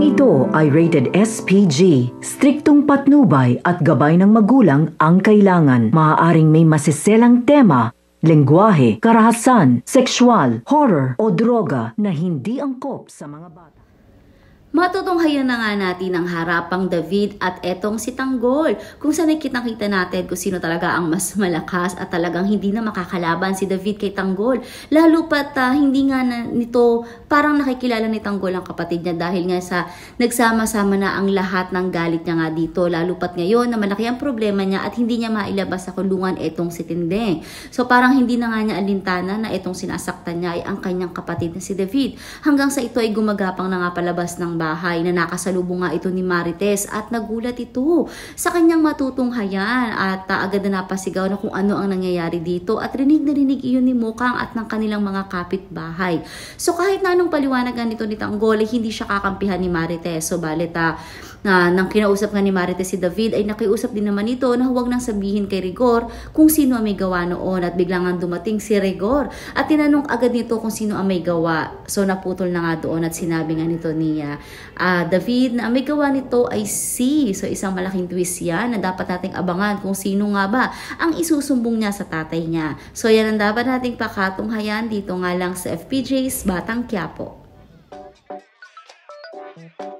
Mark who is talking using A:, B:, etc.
A: Programang ito ay rated SPG. Striktong patnubay at gabay ng magulang ang kailangan. Maaaring may masiselang tema, lengguwahe, karahasan, sexual, horror o droga na hindi angkop sa mga bata.
B: Matutunghayan na nga natin ang harapang David at etong si Tanggol. Kung saan kitang-kita natin kung sino talaga ang mas malakas at talagang hindi na makakalaban si David kay Tanggol. Lalo pat hindi nga nito parang nakikilala ni Tanggol ang kapatid niya dahil nga sa nagsama-sama na ang lahat ng galit niya nga dito. Lalo pat ngayon na malaki ang problema niya at hindi niya mailabas sa kulungan etong si Tindeng. So parang hindi na nga niya alintana na etong sinasaktan niya ay ang kanyang kapatid na si David. Hanggang sa ito ay gumagapang na nga palabas ng bahay na nakasalubong nga ito ni Marites at nagulat ito sa kanyang matutunghayan at agad na napasigaw na kung ano ang nangyayari dito at rinig na rinig iyon ni Mokang at ng kanilang mga kapitbahay. So kahit na anong paliwanagan nito ni Tanggol, hindi siya kakampihan ni Marites. So balit nang kinausap nga ni Marites si David ay nakiusap din naman ito na huwag nang sabihin kay Rigor kung sino ang may gawa noon at biglang ang dumating si Rigor at tinanong agad nito kung sino ang may gawa. So naputol na nga doon at sinabi nga nito ni David na ang may gawa nito ay si. So isang malaking twist yan na dapat nating abangan kung sino nga ba ang isusumbong niya sa tatay niya. So yan ang dapat nating pakatunghayan dito nga lang sa FPJ's Batang Quiapo.